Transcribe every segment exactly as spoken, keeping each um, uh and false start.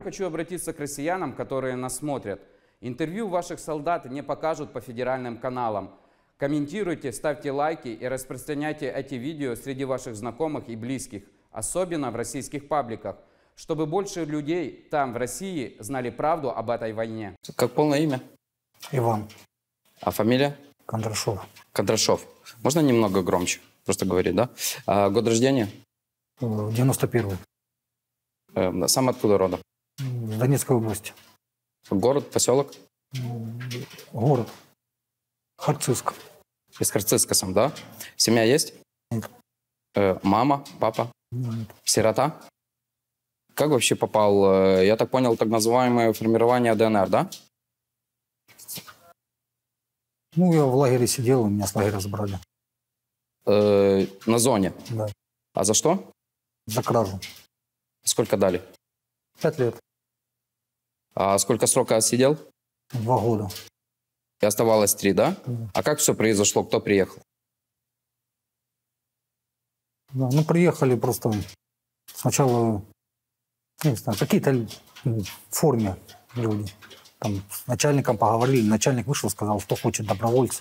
Хочу обратиться к россиянам, которые нас смотрят. Интервью ваших солдат не покажут по федеральным каналам. Комментируйте, ставьте лайки и распространяйте эти видео среди ваших знакомых и близких, особенно в российских пабликах, чтобы больше людей там, в России, знали правду об этой войне. Как полное имя? Иван. А фамилия? Кондрашов. Кондрашов. Можно немного громче? Просто говорить, да? А год рождения? девяносто первый. Э, сам откуда родом? В Донецкой области. Город, поселок? Город. Харциск. Из Харциска сам, да? Семья есть? Нет. Э, мама, папа? Нет. Сирота? Как вообще попал, э, я так понял, так называемое формирование ДНР, да? Ну, я в лагере сидел, меня с лагеря забрали. Э, на зоне? Да. А за что? За кражу. Сколько дали? Пять лет. А сколько срока сидел? Два года. И оставалось три, да? Да. А как все произошло? Кто приехал? Да, ну, приехали просто сначала, не знаю, какие-то в форме люди. Там с начальником поговорили, начальник вышел, сказал, что хочет добровольцы.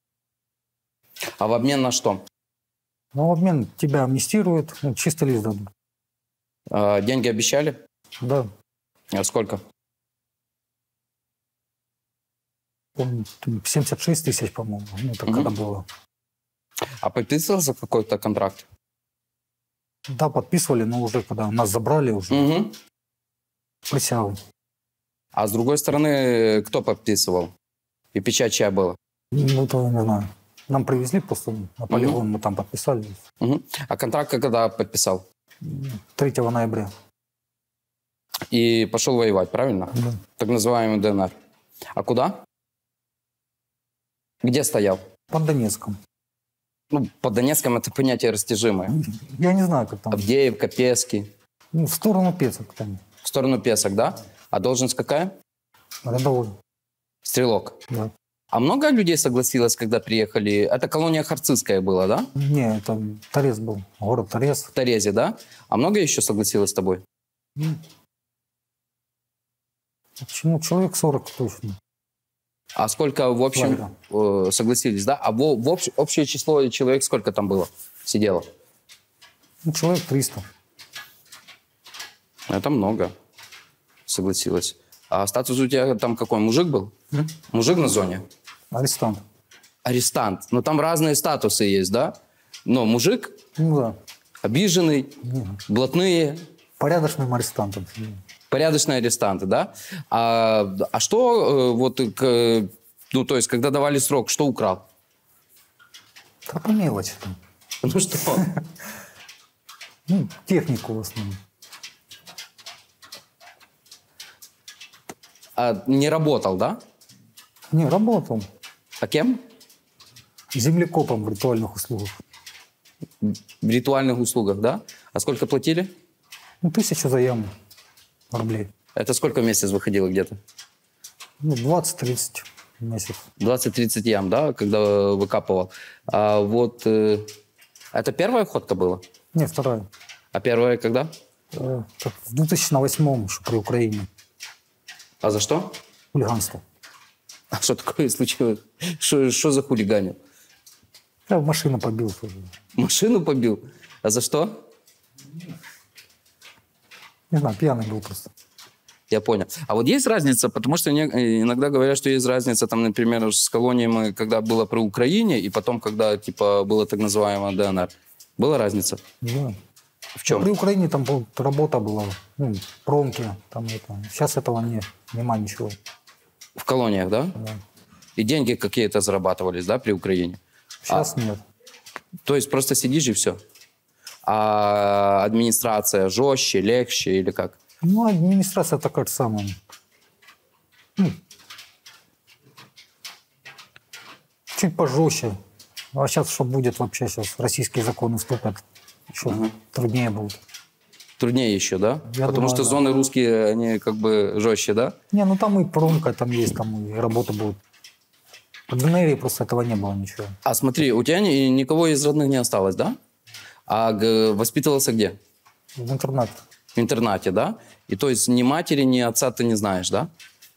А в обмен на что? Ну, в обмен тебя амнистируют, ну, чистый лист дадут. А, деньги обещали? Да. А сколько? Помню, семьдесят шесть тысяч, по-моему. Ну, это Угу. когда было. А подписывался какой-то контракт? Да, подписывали, но уже когда нас забрали, уже Угу. присягу. А с другой стороны, кто подписывал? И печать чья была? Ну, это я не знаю. Нам привезли просто на полигон, Угу. мы там подписали. Угу. А контракт когда подписал? третьего ноября. И пошел воевать, правильно? Да. Так называемый ДНР. А куда? Где стоял? Под Донецком. Ну, под Донецком это понятие растяжимое. Я не знаю, как там. Авдеевка, Пески. Ну, в сторону Пецок там. В сторону Песок, да? А должность какая? Рядовой. Стрелок. Да. А много людей согласилось, когда приехали? Это колония Харцизская была, да? Не, это Торез был. Город Торез. В Торезе, да? А много еще согласилось с тобой? Почему? Человек сорок точно. А сколько в общем э, согласились, да? А в, в общ, общее число человек сколько там было? Сидело? Ну, человек триста. Это много согласилось. А статус у тебя там какой? Мужик был? М? Мужик на зоне? Арестант. Арестант. Но там разные статусы есть, да? Но мужик, Ну да. обиженный, Не. блатные, Порядочным арестантом. порядочные арестанты, да? А, а что, э, вот, к, ну, то есть, когда давали срок, что украл? Да по мелочи. Ну, что? Ну, технику в основном. А, не работал, да? Не, работал. А кем? Землекопом в ритуальных услугах. В ритуальных услугах, да? А сколько платили? Ну, тысячу за яму рублей. Это сколько в месяц выходило где-то? Ну, двадцать-тридцать в месяц. двадцать-тридцать ям, да, когда выкапывал. А вот э, это первая ходка была? Не, вторая. А первая когда? Э, как в две тысячи восьмом еще при Украине. А за что? Хулиганство. А что такое случилось? Что, что за хулиганил? Я в машину побил. Машину побил? А за что? Не знаю, пьяный был просто. Я понял. А вот есть разница, потому что не- иногда говорят, что есть разница, там, например, с колониями, когда было при Украине, и потом, когда, типа, было так называемое ДНР. Была разница? Да. В чем? При Украине там был- работа была, ну, промки, там это. Сейчас этого нет, нема ничего. В колониях, да? Да. И деньги какие-то зарабатывались, да, при Украине? Сейчас нет. То есть просто сидишь и все. А администрация жестче, легче или как? Ну, администрация такая же самая. Ну, чуть пожестче. А сейчас что будет вообще? Сейчас российские законы вступят. Еще Ага. труднее будет. Труднее еще, да? Я Потому думаю, что да. зоны русские, они как бы жестче, да? Не, ну там и промка там есть, там и работа будет. В ДНР просто этого не было ничего. А смотри, у тебя ни- никого из родных не осталось, да? А г- воспитывался где? В интернате. В интернате, да? И то есть ни матери, ни отца ты не знаешь, да?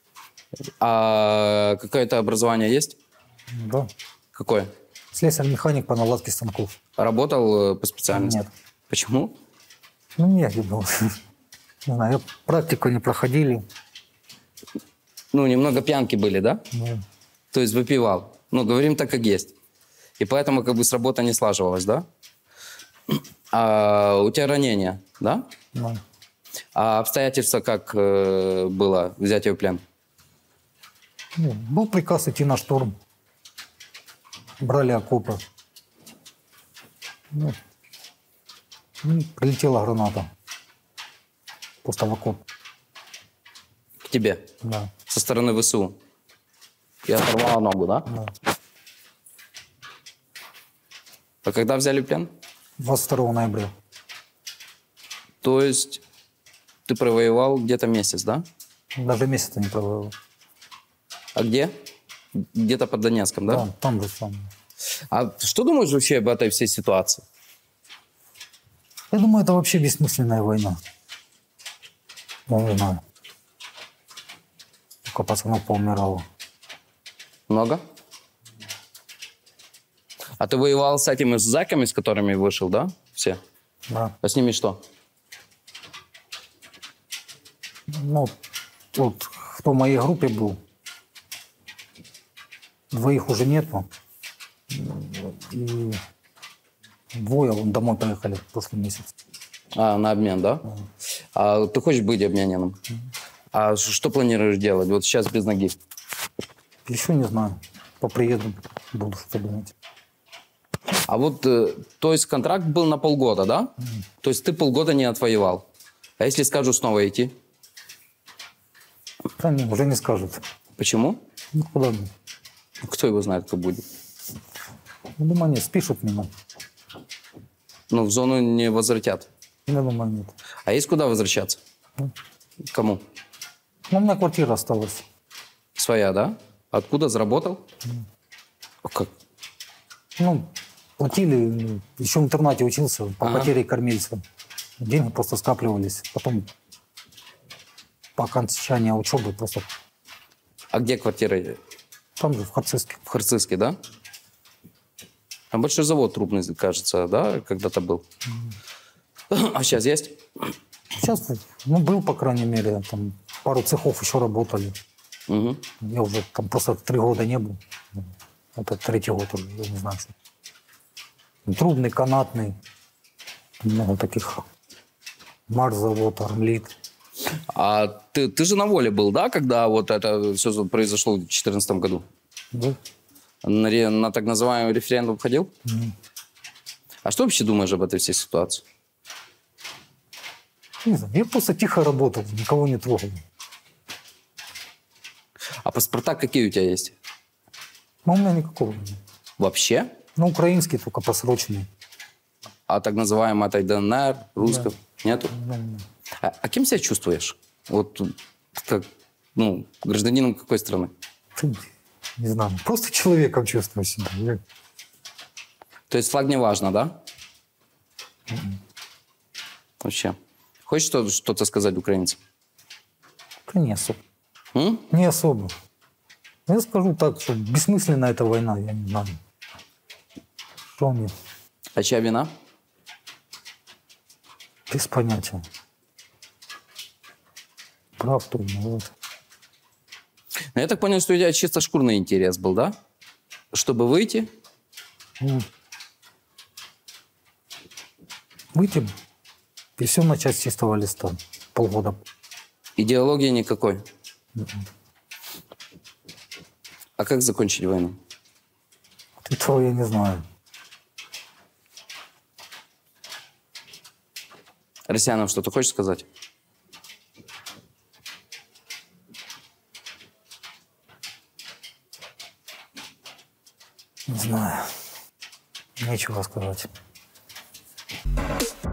А какое-то образование есть? Да. Какое? Слесарь-механик по наладке станков. Работал по специальности? Нет. Почему? Ну, негде было. Не знаю, практику не проходили. Ну, немного пьянки были, да? Да. То есть выпивал. Ну, говорим так, как есть. И поэтому как бы с работой не слаживалось, да? А у тебя ранение, да? Да. А обстоятельства как э, было взятие в плен? Ну, был приказ идти на штурм. Брали окопы. Ну, ну, прилетела граната. Просто в окоп. К тебе? Да. Со стороны ВСУ? И оторвала ногу, да? Да. А когда взяли в плен? двадцать второго ноября. То есть ты провоевал где-то месяц, да? Даже месяца не провел. А где? Где-то под Донецком, да? Да, там же сам. А что думаешь вообще об этой всей ситуации? Я думаю, это вообще бессмысленная война. Я не знаю. Только пацанов поумирало. Много? А ты воевал с этими зэками, с которыми вышел, да? Все? Да. А с ними что? Ну, вот кто в моей группе был, двоих уже нету. И двое вон домой поехали в прошлый месяц. А, на обмен, да? А ты хочешь быть обмененным? А ш- что планируешь делать? Вот сейчас без ноги. Еще не знаю. По приезду буду что думать. А вот, э, то есть контракт был на полгода, да? То есть ты полгода не отвоевал. А если скажу снова идти? Да не, уже не скажут. Почему? Ну, куда мне? Ну, кто его знает, кто будет? Я думаю, нет, спишут меня. Ну, в зону не возвратят. Я думаю, нет. А есть куда возвращаться? Кому? Ну, у меня квартира осталась. Своя, да? Откуда заработал? А как? Ну, платили, еще в интернате учился, по Ага. потере кормильца. Деньги просто скапливались. Потом по окончании учебы просто А где квартира? там же, в Харциске. В Харциске, да? Там большой завод трубный, кажется, да, когда-то был. А сейчас есть? Сейчас, ну, был, по крайней мере, там пару цехов еще работали. Угу. Я уже там просто три года не был. Это третий год уже, я не знаю, что. Трубный, канатный, много таких. Марс-завод, Армлит. А ты, ты же на воле был, да, когда вот это все произошло в две тысячи четырнадцатом году? Да? На, ре- на так называемый референдум ходил? А что вообще думаешь об этой всей ситуации? Не знаю, я просто тихо работал, никого не трогал. А паспорта какие у тебя есть? Но у меня никакого нет. Вообще? Ну, украинский только просроченный. А так называемый этой ДНР, русского? Нету? А, а кем себя чувствуешь? Вот как, ну, гражданином какой страны? Ты, не знаю, просто человеком чувствую себя. Я- То есть флаг не важно, да? Вообще. Хочешь что- что-то сказать украинцам? Да не особо. М? Не особо. Я скажу так, что бессмысленна эта война, я не знаю. Что мне? А чья вина? Без понятия. Прав, кто виноват. Ну, я так понял, что у тебя чисто шкурный интерес был, да? Чтобы выйти? Ну, выйти и все начать с чистого листа. Полгода. Идеологии никакой. А как закончить войну? Этого я не знаю. Россиянам что-то хочешь сказать? Не знаю. Нечего сказать.